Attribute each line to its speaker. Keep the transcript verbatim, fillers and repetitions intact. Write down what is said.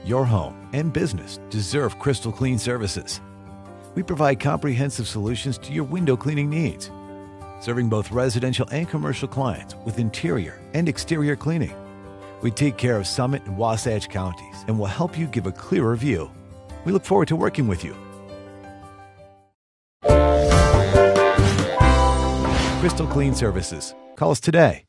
Speaker 1: your home and business deserve Crystal Clean services. We provide comprehensive solutions to your window cleaning needs, serving both residential and commercial clients with interior and exterior cleaning. We take care of Summit and Wasatch counties and will help you give a clearer view. We look forward to working with you. Crystal Clean Services. Call us today.